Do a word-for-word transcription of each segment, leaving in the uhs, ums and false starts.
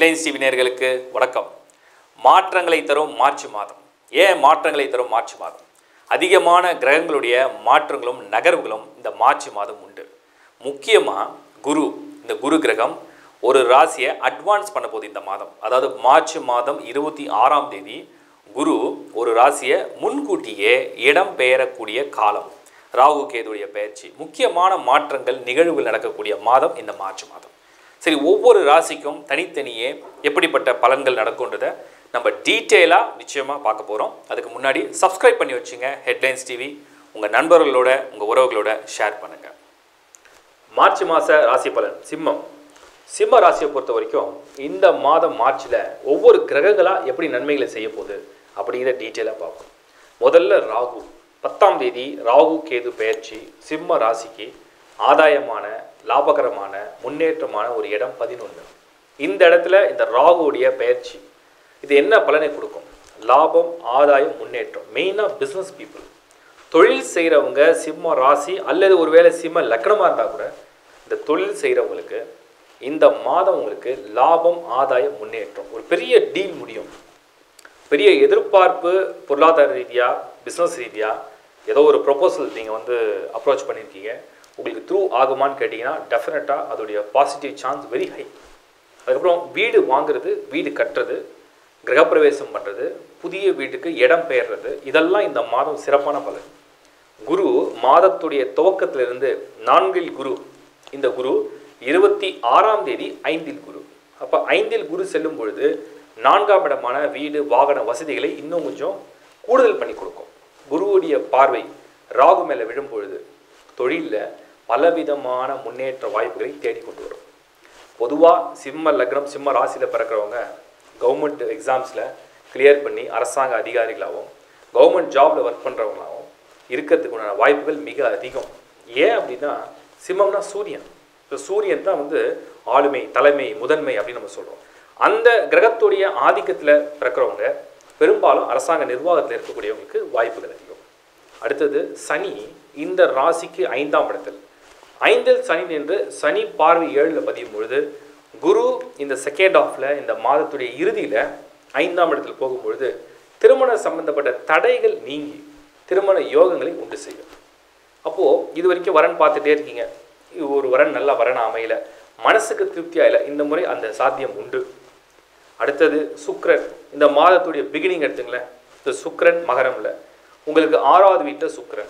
Headlines TV நேயர்களுக்கு வணக்கம். மாற்றங்களை தரும் மார்ச் மாதம். ஏன் மாற்றங்களை தரும் மார்ச் மாதம்? அதிகமான கிரகங்களுடைய மாற்றங்களும் நகர்வுகளும் இந்த மார்ச் மாதம் உண்டு. முக்கியமாக குரு, இந்த குரு கிரகம் ஒரு ராசியை அட்வான்ஸ் பண்ண போகுது இந்த மாதம். அதாவது மார்ச் மாதம் இருபத்தி ஆறாம் தேதி குரு ஒரு ராசியை முன்கூட்டியே இடம் பெயரக்கூடிய காலம். ராகு கேதுடைய பயிற்சி, முக்கியமான மாற்றங்கள் நிகழ்வுகள் நடக்கக்கூடிய மாதம் இந்த மார்ச் மாதம். சரி, ஒவ்வொரு ராசிக்கும் தனித்தனியே எப்படிப்பட்ட பலன்கள் நடக்கும்ன்றதை நம்ம டீட்டெயிலாக நிச்சயமாக பார்க்க போகிறோம். அதுக்கு முன்னாடி சப்ஸ்கிரைப் பண்ணி வச்சுங்க ஹெட்லைன்ஸ் டிவி. உங்கள் நண்பர்களோட உங்கள் உறவுகளோட ஷேர் பண்ணுங்கள். மார்ச் மாத ராசி பலன். சிம்மம். சிம்ம ராசியை பொறுத்த வரைக்கும் இந்த மாதம் மார்ச்சில் ஒவ்வொரு கிரகங்களாக எப்படி நன்மைகளை செய்ய போகுது அப்படிங்கிற டீட்டெயிலாக பார்ப்போம். முதல்ல ராகு. பத்தாம் தேதி ராகு கேது பெயர்ச்சி சிம்ம ராசிக்கு ஆதாயமான லாபகரமான முன்னேற்றமான ஒரு இடம் பதினொன்று. இந்த இடத்துல இந்த ராகுடைய பெயர்ச்சி இது என்ன பலனை கொடுக்கும்? லாபம், ஆதாயம், முன்னேற்றம். மெயினாக பிஸ்னஸ் பீப்புள், தொழில் செய்கிறவங்க, சிம்ம ராசி அல்லது ஒருவேளை சிம்ம லக்னமாக இருந்தால் கூட இந்த தொழில் செய்கிறவங்களுக்கு இந்த மாதம் உங்களுக்கு லாபம், ஆதாயம், முன்னேற்றம், ஒரு பெரிய டீல் முடியும். பெரிய எதிர்பார்ப்பு பொருளாதார ரீதியாக பிஸ்னஸ் ரீதியாக ஏதோ ஒரு ப்ரொபோசல் நீங்கள் வந்து அப்ரோச் பண்ணியிருக்கீங்க, உங்களுக்கு த்ரூ ஆகுமான்னு கேட்டிங்கன்னா டெஃபினட்டாக அதோடைய பாசிட்டிவ் சான்ஸ் வெரி ஹை. அதுக்கப்புறம் வீடு வாங்குறது, வீடு கட்டுறது, கிரகப்பிரவேசம் பண்ணுறது, புதிய வீட்டுக்கு இடம் பெயர்றது, இதெல்லாம் இந்த மாதம் சிறப்பான பலன். குரு மாதத்துடைய துவக்கத்திலிருந்து நான்கில் குரு, இந்த குரு இருபத்தி ஆறாம் தேதி ஐந்தில் குரு. அப்போ ஐந்தில் குரு செல்லும் பொழுது நான்காம் இடமான வீடு வாகன வசதிகளை இன்னும் கொஞ்சம் கூடுதல் பண்ணி கொடுக்கும். குருவுடைய பார்வை ராகு மேலே விழும் பொழுது தொழிலில் பலவிதமான முன்னேற்ற வாய்ப்புகளை தேடிக்கொண்டு வரும். பொதுவாக சிம்ம லக்னம் சிம்ம ராசியில் பிறக்கிறவங்க கவர்மெண்ட் எக்ஸாம்ஸில் கிளியர் பண்ணி அரசாங்க அதிகாரிகளாகவும் கவர்மெண்ட் ஜாபில் ஒர்க் பண்ணுறவங்களாகவும் இருக்கிறதுக்குண்டான வாய்ப்புகள் மிக அதிகம். ஏன் அப்படின்னா சிம்மம்னா சூரியன். இப்போ சூரியன் தான் வந்து ஆளுமை, தலைமை, முதன்மை அப்படின்னு நம்ம சொல்கிறோம். அந்த கிரகத்துடைய ஆதிக்கத்தில் பிறக்கிறவங்க பெரும்பாலும் அரசாங்க நிர்வாகத்தில் இருக்கக்கூடியவங்களுக்கு வாய்ப்புகள் அதிகம். அடுத்தது சனி. இந்த ராசிக்கு ஐந்தாம் இடத்தில் ஐந்தில் சனி நின்று சனி பார்வை ஏழில் பதியும் பொழுது குரு இந்த செகண்ட் ஆஃபில் இந்த மாதத்துடைய இறுதியில் ஐந்தாம் இடத்தில் போகும்பொழுது திருமண சம்பந்தப்பட்ட தடைகள் நீங்கி திருமண யோகங்களை உண்டு செய்யும். அப்போது இது வரைக்கும் வரன் பார்த்துட்டே இருக்கீங்க, ஒரு வரன் நல்லா வரன் அமையல, மனசுக்கு திருப்தியாக இல்லை, இந்த முறை அந்த சாத்தியம் உண்டு. அடுத்தது சுக்கிரன். இந்த மாதத்துடைய பிகினிங் எடுத்துங்களேன், இந்த சுக்கிரன் மகரமில் உங்களுக்கு ஆறாவது வீட்டில் சுக்கிரன்.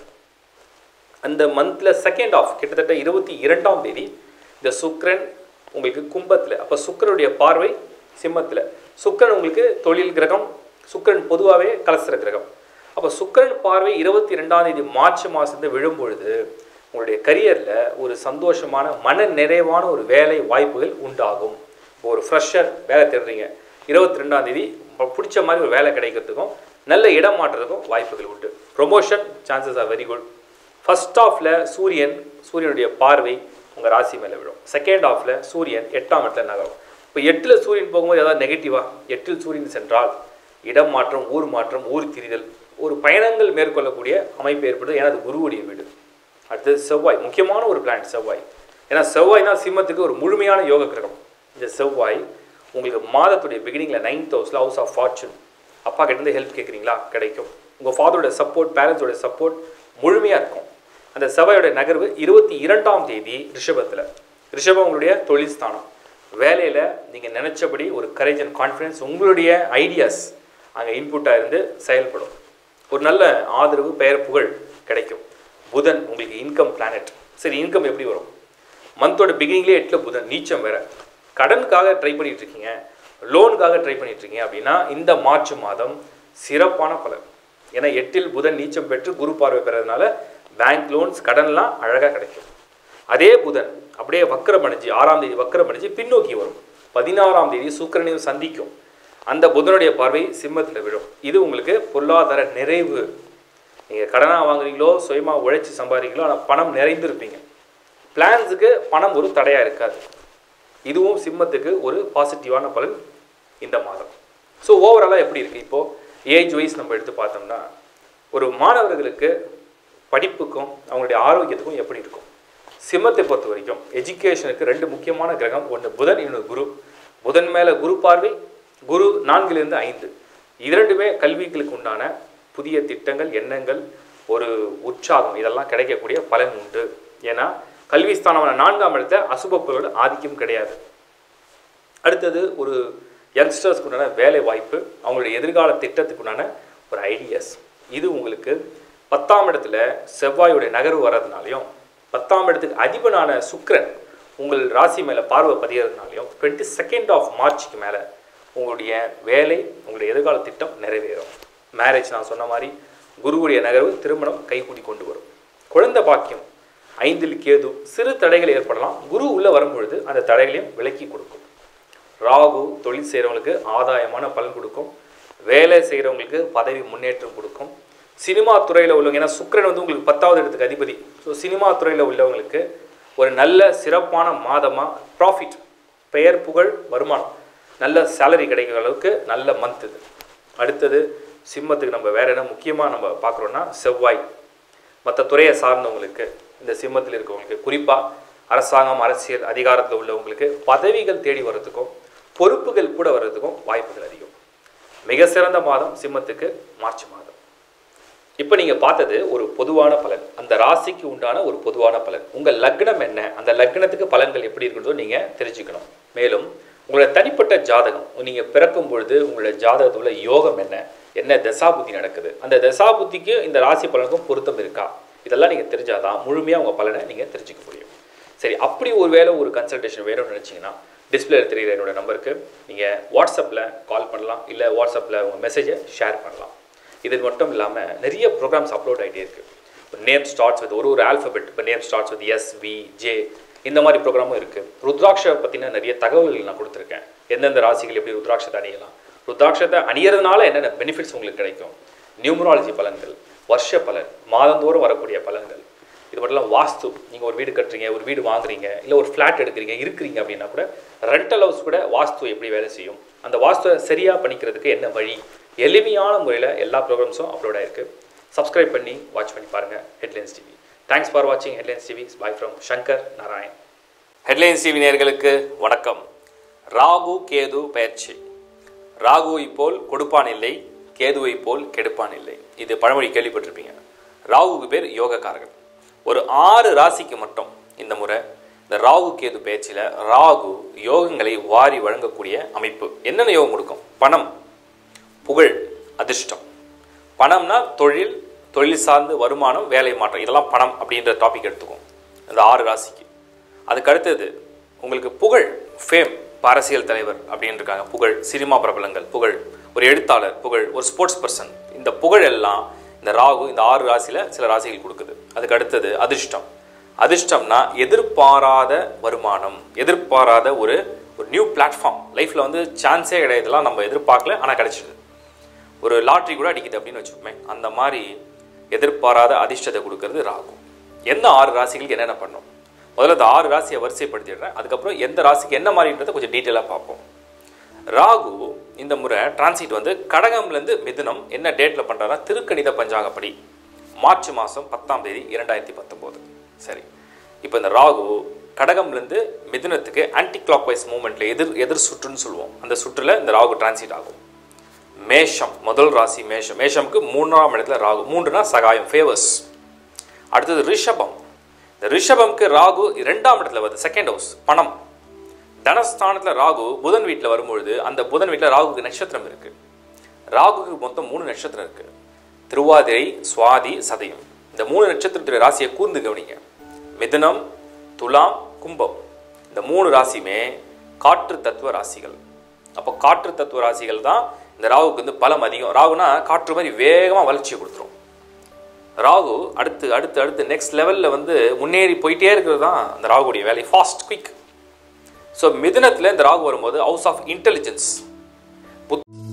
அந்த மந்தில் செகண்ட் ஆஃப் கிட்டத்தட்ட இருபத்தி இரண்டாம் தேதி இந்த சுக்கிரன் உங்களுக்கு கும்பத்தில். அப்போ சுக்கிரனுடைய பார்வை சிம்மத்தில். சுக்கிரன் உங்களுக்கு தொழில் கிரகம், சுக்கிரன் பொதுவாகவே கலசர கிரகம். அப்போ சுக்கிரன் பார்வை இருபத்தி ரெண்டாம் தேதி மார்ச் மாதத்துல விழும் பொழுது உங்களுடைய கரியரில் ஒரு சந்தோஷமான மன நிறைவான ஒரு வேலை வாய்ப்புகள் உண்டாகும். இப்போ ஒரு ஃப்ரெஷர் வேலை தேடுறீங்க, இருபத்தி ரெண்டாம் தேதி பிடிச்ச மாதிரி ஒரு வேலை கிடைக்கிறதுக்கும் நல்ல இடம் மாற்றுறதுக்கும் வாய்ப்புகள் உண்டு. Promotion chances are very good. First ஆஃபில் சூரியன் சூரியனுடைய பார்வை உங்கள் ராசி மேலே விடும். செகண்ட் ஆஃபில் சூரியன் எட்டாம் இடத்துல நகரும். இப்போ எட்டில் சூரியன் போகும்போது ஏதாவது நெகட்டிவாக, எட்டில் சூரியன் சென்றால் இடம் மாற்றம், ஊர் மாற்றம், ஊர் திரிதல், ஒரு பயணங்கள் மேற்கொள்ளக்கூடிய அமைப்பு ஏற்படுது. ஏன்னா அது குருவுடைய வீடு. அடுத்தது செவ்வாய். முக்கியமான ஒரு பிளானட் செவ்வாய். ஏன்னா செவ்வாய் தான் சிம்மத்துக்கு ஒரு முழுமையான யோக கிரகம். இந்த செவ்வாய் உங்களுக்கு மாதத்துடைய பிகினிங்கில் நைன்த் ஹவுஸில் ஹவுஸ் ஆஃப் ஃபார்ச்சூன். அப்பா கிட்டேருந்து ஹெல்ப் கேட்குறீங்களா, கிடைக்கும். உங்கள் ஃபாதரோட சப்போர்ட், பேரண்ட்ஸோட சப்போர்ட் முழுமையாக இருக்கும். அந்த செவ்வாயோட நகர்வு இருபத்தி இரண்டாம் தேதி ரிஷபத்தில். ரிஷபம் உங்களுடைய தொழில் ஸ்தானம். வேலையில் நீங்கள் நினச்சபடி ஒரு கரேஜ் அண்ட் கான்ஃபிடன்ஸ், உங்களுடைய ஐடியாஸ் அங்கே இன்புட்டாக இருந்து செயல்படும். ஒரு நல்ல ஆதரவு, பெயர், புகழ் கிடைக்கும். புதன் உங்களுக்கு இன்கம் பிளானட். சரி, இன்கம் எப்படி வரும்? மந்தோட பிகினிங்லேயே எட்டில் புதன் நீச்சம் வேறு. கடனுக்காக ட்ரை பண்ணிகிட்டு இருக்கீங்க, லோனுக்காக ட்ரை பண்ணிட்டு இருக்கீங்க அப்படின்னா இந்த மார்ச் மாதம் சிறப்பான பலன். ஏன்னா எட்டில் புதன் நீச்சம் பெற்று குரு பார்வை பெறதுனால பேங்க் லோன்ஸ், கடன்லாம் அழகாக கிடைக்கும். அதே புதன் அப்படியே வக்கரம் அடைஞ்சு ஆறாம் தேதி வக்கரம் அடைஞ்சு பின்னோக்கி வரும். பதினாறாம் தேதி சுக்கிரனையும் சந்திக்கும். அந்த புதனுடைய பார்வை சிம்மத்தில் விழும். இது உங்களுக்கு பொருளாதார நிறைவு. நீங்கள் கடனாக வாங்குறீங்களோ சுயமாக உழைச்சி சம்பாதிக்கிறீங்களோ, ஆனால் பணம் நிறைந்திருப்பீங்க. பிளான்ஸுக்கு பணம் ஒரு தடையாக இருக்காது. இதுவும் சிம்மத்துக்கு ஒரு பாசிட்டிவான பலன் இந்த மாதம். ஸோ ஓவராலாக எப்படி இருக்குது? இப்போது ஏஜ் வைஸ் நம்ம எடுத்து பார்த்தோம்னா ஒரு மாணவர்களுக்கு படிப்புக்கும் அவங்களுடைய ஆரோக்கியத்துக்கும் எப்படி இருக்கும்? சிம்மத்தை பொறுத்த வரைக்கும் எஜுகேஷனுக்கு ரெண்டு முக்கியமான கிரகம், ஒன்று புதன், இன்னொன்று குரு. புதன் மேலே குரு பார்வை, குரு நான்கிலிருந்து ஐந்து, இரண்டுமே கல்விகளுக்கு உண்டான புதிய திட்டங்கள், எண்ணங்கள், ஒரு உற்சாகம் இதெல்லாம் கிடைக்கக்கூடிய பலன் உண்டு. ஏன்னா கல்வி ஸ்தானமான நான்காம் இடத்துல அசுப பொருள் ஆதிக்கம் கிடையாது. அடுத்தது ஒரு யங்ஸ்டர்ஸ்க்கு உண்டான வேலை வாய்ப்பு, அவங்களுடைய எதிர்கால திட்டத்துக்கு உண்டான ஒரு ஐடியாஸ். இது உங்களுக்கு பத்தாம் இடத்துல செவ்வாயுடைய நகர்வு வர்றதுனாலையும் பத்தாம் இடத்துக்கு அதிபனான சுக்கிரன் உங்கள் ராசி மேலே பார்வை பதிகிறதுனாலையும் டுவெண்ட்டி செகண்ட் ஆஃப் மார்ச்சுக்கு மேலே உங்களுடைய வேலை, உங்களுடைய எதிர்கால திட்டம் நிறைவேறும். மேரேஜ் நான் சொன்ன மாதிரி குருவுடைய நகர்வு திருமணம் கைகூடி கொண்டு வரும். குழந்தை பாக்கியம் ஐந்தில் கேது, சிறு தடைகள் ஏற்படலாம். குரு உள்ளே வரும்பொழுது அந்த தடைகளையும் விலக்கி கொடுக்கும். ராகு தொழில் செய்கிறவங்களுக்கு ஆதாயமான பலன் கொடுக்கும். வேலை செய்கிறவங்களுக்கு பதவி முன்னேற்றம் கொடுக்கும். சினிமா துறையில் உள்ளவங்க, ஏன்னா சுக்கிரன் வந்து உங்களுக்கு பத்தாவது இடத்துக்கு அதிபதி. ஸோ சினிமா துறையில் உள்ளவங்களுக்கு ஒரு நல்ல சிறப்பான மாதமாக ப்ராஃபிட், பெயர் புகழ் வருமானம், நல்ல சேலரி கிடைக்கிற அளவுக்கு நல்ல மந்த் இது. அடுத்தது சிம்மத்துக்கு நம்ம வேறு என்ன முக்கியமாக நம்ம பார்க்குறோன்னா செவ்வாய். மற்ற துறையை சார்ந்தவங்களுக்கு, இந்த சிம்மத்தில் இருக்கவங்களுக்கு, குறிப்பாக அரசாங்கம், அரசியல் அதிகாரத்தில் உள்ளவங்களுக்கு பதவிகள் தேடி வர்றதுக்கும் பொறுப்புகள் கூட வர்றதுக்கும் வாய்ப்புகள் அதிகம். மிக சிறந்த மாதம் சிம்மத்துக்கு மார்ச் மாதம். இப்போ நீங்கள் பார்த்தது ஒரு பொதுவான பலன், அந்த ராசிக்கு உண்டான ஒரு பொதுவான பலன். உங்கள் லக்னம் என்ன, அந்த லக்னத்துக்கு பலன்கள் எப்படி இருக்கிறதோ நீங்கள் தெரிஞ்சுக்கணும். மேலும் உங்களோட தனிப்பட்ட ஜாதகம், நீங்கள் பிறக்கும் பொழுது உங்களோட ஜாதகத்தில் உள்ள யோகம் என்ன, என்ன தசாபுத்தி நடக்குது, அந்த தசாபுத்திக்கு இந்த ராசி பலனுக்கும் பொருத்தம் இருக்கா, இதெல்லாம் நீங்கள் தெரிஞ்சாதான் முழுமையாக உங்கள் பலனை நீங்கள் தெரிஞ்சுக்க முடியும். சரி, அப்படி ஒரு வேளை ஒரு கன்சல்டேஷன் வேணும்னு நினச்சிங்கன்னா டிஸ்பிளே தெரிகிற என்னோட நம்பருக்கு நீங்கள் வாட்ஸ்அப்பில் கால் பண்ணலாம், இல்லை வாட்ஸ்அப்பில் உங்கள் மெசேஜை ஷேர் பண்ணலாம். இது மட்டும் இல்லாமல் நிறைய ப்ரோக்ராம்ஸ் அப்லோட் ஆகிட்டே இருக்குது. இப்போ நேம் ஸ்டார்ட்ஸ் வித் ஒரு ஒரு ஆல்ஃபபெட், இப்போ name starts with S, V, J, இந்த மாதிரி ப்ரோக்ராமும் இருக்குது. ருத்ராட்சை பற்றின நிறைய தகவல்கள் நான் கொடுத்துருக்கேன். எந்தெந்த ராசிகள் எப்படி ருத்ராட்சத்தை அணியலாம், ருத்ராட்சத்தை அணியறதுனால என்னென்ன பெனிஃபிட்ஸ் உங்களுக்கு கிடைக்கும், நியூமராலஜி பலன்கள், வருஷ பலன், மாதந்தோறும் வரக்கூடிய பலன்கள், இது மட்டும் வாஸ்து. நீங்கள் ஒரு வீடு கட்டுறீங்க, ஒரு வீடு வாங்குறீங்க, இல்லை ஒரு ஃப்ளாட் எடுக்கிறீங்க, இருக்கிறீங்க அப்படின்னா கூட ரெண்டல் ஹவுஸ் கூட வாஸ்து எப்படி வேலை செய்யும், அந்த வாஸ்துவை சரியாக பண்ணிக்கிறதுக்கு என்ன வழி, எளிமையான முறையில் எல்லா ப்ரோக்ராம்ஸும் அப்லோட் ஆகிருக்கு. சப்ஸ்கிரைப் பண்ணி வாட்ச் பண்ணி பாருங்கள் ஹெட்லைன்ஸ் டிவி. தேங்க்ஸ் ஃபார் வாட்சிங் headlines TV. Bye from Shankar Narayan. Headlines TV நேயர்களுக்கு வணக்கம். ராகு கேது பயிற்சி. ராகுவை போல் கொடுப்பான் இல்லை, கேதுவை போல் கெடுப்பான் இல்லை. இது பழமொழி கேள்விப்பட்டிருப்பீங்க. ராகுக்கு பேர் யோகக்காரர்கள். ஒரு ஆறு ராசிக்கு மட்டும் இந்த முறை இந்த ராகு கேது பயிற்சியில் ராகு யோகங்களை வாரி வழங்கக்கூடிய அமைப்பு. என்னென்ன யோகம் கொடுக்கும்? பணம், புகழ், அதிர்ஷ்டம். பணம்னா தொழில், தொழில் சார்ந்து வருமானம், வேலை மாற்றம், இதெல்லாம் பணம் அப்படின்ற டாபிக் எடுத்துக்கும் இந்த ஆறு ராசிக்கு. அதுக்கு அடுத்தது உங்களுக்கு புகழ், ஃபேம், அரசியல் தலைவர் அப்படின்னு இருக்காங்க, புகழ், சினிமா பிரபலங்கள் புகழ், ஒரு எழுத்தாளர் புகழ், ஒரு ஸ்போர்ட்ஸ் பர்சன், இந்த புகழ் எல்லாம் இந்த ராகு இந்த ஆறு ராசியில் சில ராசிகள் கொடுக்குது. அதுக்கு அடுத்தது அதிர்ஷ்டம். அதிர்ஷ்டம்னா எதிர்பாராத வருமானம், எதிர்பாராத ஒரு ஒரு நியூ பிளாட்ஃபார்ம். லைஃப்பில் வந்து சான்ஸே கிடையாதுலாம், நம்ம எதிர்பார்க்கல ஆனால் கிடைச்சிது. ஒரு லாட்ரி கூட அடிக்குது அப்படின்னு வச்சுக்கோமே, அந்த மாதிரி எதிர்பாராத அதிர்ஷ்டத்தை கொடுக்கறது ராகு. எந்த ஆறு ராசிகளுக்கு என்னென்ன பண்ணும், முதல்ல இந்த ஆறு ராசியை வரிசைப்படுத்திடுறேன். அதுக்கப்புறம் எந்த ராசிக்கு என்ன மாதிரின்றதை கொஞ்சம் டீட்டெயிலாக பார்ப்போம். ராகு இந்த முறை டிரான்சிட் வந்து கடகம்லேருந்து மிதுனம் என்ன டேட்டில் பண்ணுறாருன்னா திருக்கணித பஞ்சாங்கப்படி மார்ச் மாதம் பத்தாம் தேதி இரண்டாயிரத்தி பத்தொம்போது. சரி, இப்போ இந்த ராகு கடகம்லேருந்து மிதுனத்துக்கு ஆன்டி கிளாக் வைஸ் மூவ்மெண்ட்டில் எதிர் எதிர் சுற்றுன்னு சொல்லுவோம். அந்த சுற்றில் இந்த ராகு டிரான்சிட் ஆகும். மேஷம் முதல் ராசி மேஷம். மேஷமுக்கு மூன்றாம் இடத்துல ராகு, மூன்றுனா சகாயம், ஃபேவர்ஸ். அடுத்தது ரிஷபம். இந்த ரிஷபம்க்கு ராகு இரண்டாம் இடத்துல வருது, செகண்ட் ஹவுஸ், பணம். தனஸ்தானத்தில் ராகு புதன் வீட்டில் வரும்பொழுது அந்த புதன் வீட்டில் ராகுக்கு நட்சத்திரம் இருக்கு. ராகுக்கு மொத்தம் மூணு நட்சத்திரம் இருக்கு, திருவாதிரை, சுவாதி, சதயம். இந்த மூணு நட்சத்திரத்துடைய ராசியை கூர்ந்து கவனிங்க. மிதுனம், துலாம், கும்பம், இந்த மூணு ராசியுமே காற்று தத்துவ ராசிகள். அப்போ காற்று தத்துவ ராசிகள் தான் இந்த ராகுக்கு வந்து பலம் அதிகம். ராகுனா காற்று மாதிரி வேகமாக வளர்ச்சியை கொடுத்துரும். ராகு அடுத்து அடுத்து அடுத்து நெக்ஸ்ட் லெவலில் வந்து முன்னேறி போயிட்டே இருக்கிறது தான் அந்த ராகுடைய வேலை, ஃபாஸ்ட், குயிக். ஸோ மிதுனத்தில் இந்த ராகு வரும்போது ஹவுஸ் ஆஃப் இன்டெலிஜென்ஸ், புத்